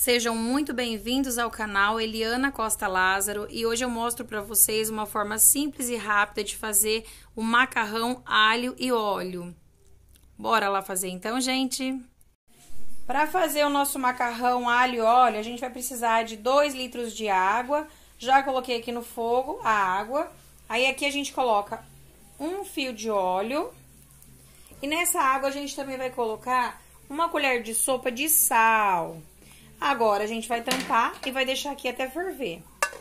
Sejam muito bem-vindos ao canal Eliana Costa Lázaro e hoje eu mostro para vocês uma forma simples e rápida de fazer o macarrão alho e óleo. Bora lá fazer então, gente? Para fazer o nosso macarrão alho e óleo, a gente vai precisar de 2 litros de água. Já coloquei aqui no fogo a água. Aí aqui a gente coloca um fio de óleo. E nessa água a gente também vai colocar uma colher de sopa de sal. Agora, a gente vai tampar e vai deixar aqui até ferver.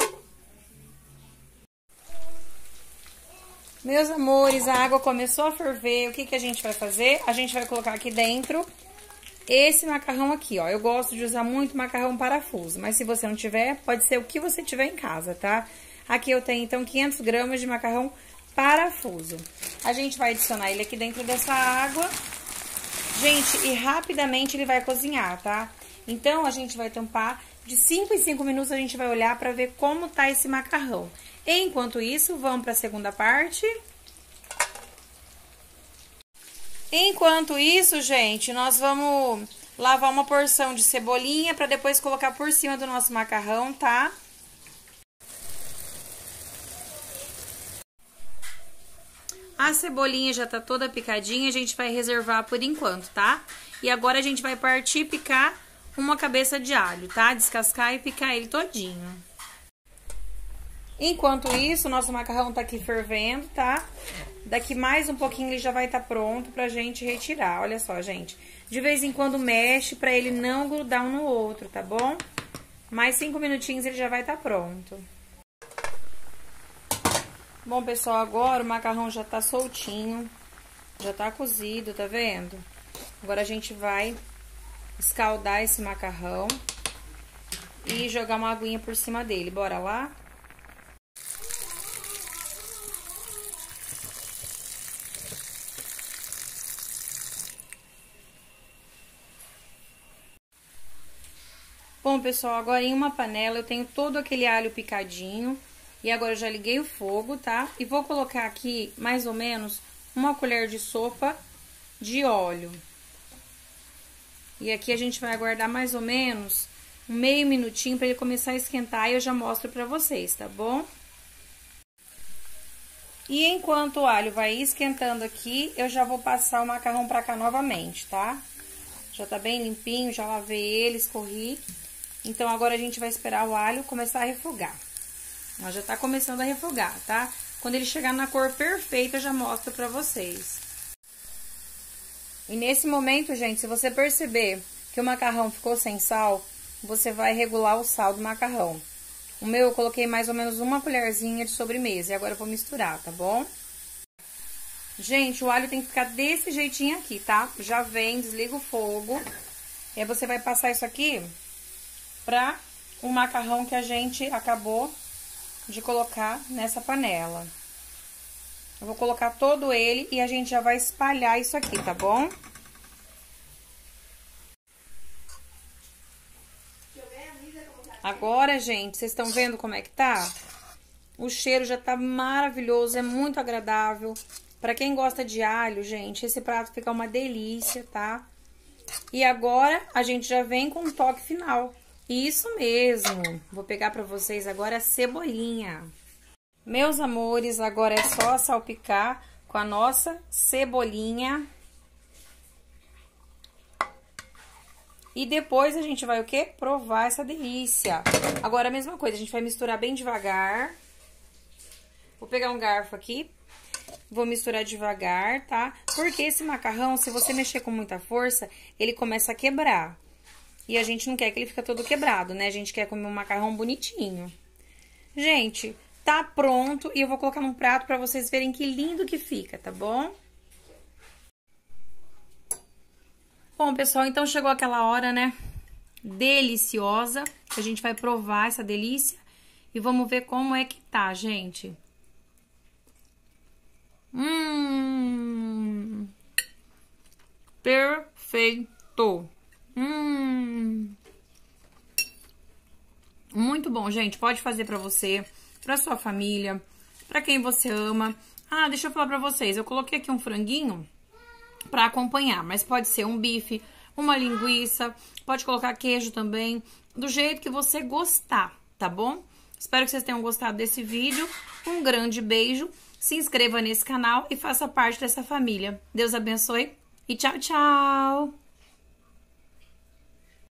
Meus amores, a água começou a ferver. O que que a gente vai fazer? A gente vai colocar aqui dentro esse macarrão aqui, ó. Eu gosto de usar muito macarrão parafuso, mas se você não tiver, pode ser o que você tiver em casa, tá? Aqui eu tenho, então, 500 gramas de macarrão parafuso. A gente vai adicionar ele aqui dentro dessa água. Gente, e rapidamente ele vai cozinhar, tá? Então, a gente vai tampar, de 5 em 5 minutos a gente vai olhar pra ver como tá esse macarrão. Enquanto isso, vamos pra segunda parte. Enquanto isso, gente, nós vamos lavar uma porção de cebolinha pra depois colocar por cima do nosso macarrão, tá? A cebolinha já tá toda picadinha, a gente vai reservar por enquanto, tá? E agora a gente vai partir e picar uma cabeça de alho, tá? Descascar e picar ele todinho. Enquanto isso, o nosso macarrão tá aqui fervendo, tá? Daqui mais um pouquinho ele já vai estar pronto pra gente retirar. Olha só, gente. De vez em quando mexe pra ele não grudar um no outro, tá bom? Mais 5 minutinhos ele já vai estar pronto. Bom, pessoal, agora o macarrão já tá soltinho. Já tá cozido, tá vendo? Agora a gente vai escaldar esse macarrão e jogar uma aguinha por cima dele. Bora lá? Bom, pessoal, agora em uma panela eu tenho todo aquele alho picadinho e agora eu já liguei o fogo, tá? E vou colocar aqui mais ou menos uma colher de sopa de óleo. E aqui a gente vai aguardar mais ou menos um meio minutinho para ele começar a esquentar e eu já mostro para vocês, tá bom? E enquanto o alho vai esquentando aqui, eu já vou passar o macarrão para cá novamente, tá? Já tá bem limpinho, já lavei ele, escorri. Então, agora a gente vai esperar o alho começar a refogar. Ó, já tá começando a refogar, tá? Quando ele chegar na cor perfeita, eu já mostro pra vocês. E nesse momento, gente, se você perceber que o macarrão ficou sem sal, você vai regular o sal do macarrão. O meu eu coloquei mais ou menos uma colherzinha de sobremesa. E agora eu vou misturar, tá bom? Gente, o alho tem que ficar desse jeitinho aqui, tá? Já vem, desliga o fogo. E aí você vai passar isso aqui pra o macarrão que a gente acabou de colocar nessa panela. Eu vou colocar todo ele e a gente já vai espalhar isso aqui, tá bom? Agora, gente, vocês estão vendo como é que tá? O cheiro já tá maravilhoso, é muito agradável. Pra quem gosta de alho, gente, esse prato fica uma delícia, tá? E agora, a gente já vem com o toque final. Isso mesmo. Vou pegar pra vocês agora a cebolinha. Meus amores, agora é só salpicar com a nossa cebolinha. E depois a gente vai o quê? Provar essa delícia. Agora a mesma coisa, a gente vai misturar bem devagar. Vou pegar um garfo aqui. Vou misturar devagar, tá? Porque esse macarrão, se você mexer com muita força, ele começa a quebrar. E a gente não quer que ele fique todo quebrado, né? A gente quer comer um macarrão bonitinho. Gente, tá pronto e eu vou colocar num prato pra vocês verem que lindo que fica, tá bom? Bom, pessoal, então chegou aquela hora, né? Deliciosa. A gente vai provar essa delícia e vamos ver como é que tá, gente. Perfeito. Muito bom, gente. Pode fazer pra você, pra sua família, pra quem você ama. Ah, deixa eu falar pra vocês. Eu coloquei aqui um franguinho pra acompanhar, mas pode ser um bife, uma linguiça, pode colocar queijo também, do jeito que você gostar, tá bom? Espero que vocês tenham gostado desse vídeo. Um grande beijo, se inscreva nesse canal e faça parte dessa família. Deus abençoe e tchau, tchau!